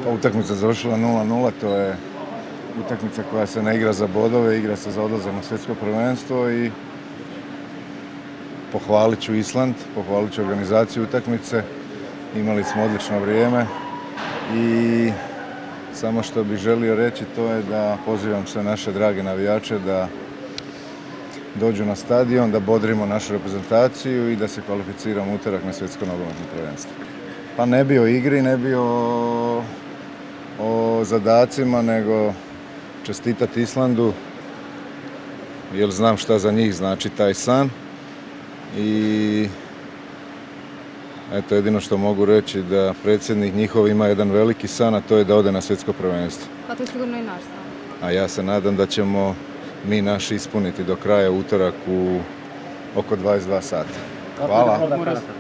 Pa utakmica završila 0:0, to je utakmica koja se ne igra za bodove, igra se za odlazak na svjetsko prvenstvo i pohvalit ću Island, pohvalit ću organizaciju utakmice. Imali smo odlično vrijeme i samo što bih želio reći to je da pozivam sve naše drage navijače da dođu na stadion, da bodrimo našu reprezentaciju i da se kvalificiramo utorak na svjetsko nogometno prvenstvo. Pa ne bi o igri, ne bi o zadacima, nego čestitati Islandu, jer znam šta za njih znači taj san. I eto, jedino što mogu reći da predsjednik njihov ima jedan veliki san, a to je da ode na svjetsko prvenstvo. Pa to je sigurno i naš san. A ja se nadam da ćemo mi naš ispuniti do kraja utorak u oko 22 sata. Hvala.